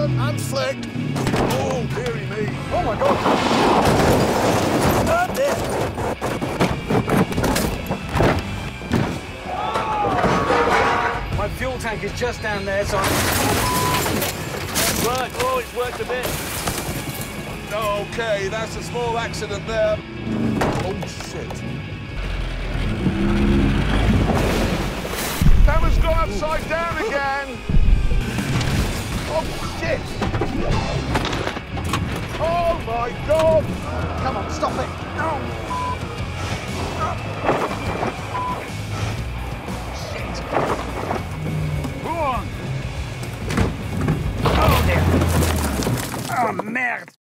and flick. Oh, dearie me. Oh, my God. There. My fuel tank is just down there, so It's worked a bit. OK, that's a small accident there. Oh, shit. Camera's gone upside down again. Oh, shit. Oh, my God. come on, stop it. No. Shit. Go on. Oh, dear. Oh, merde.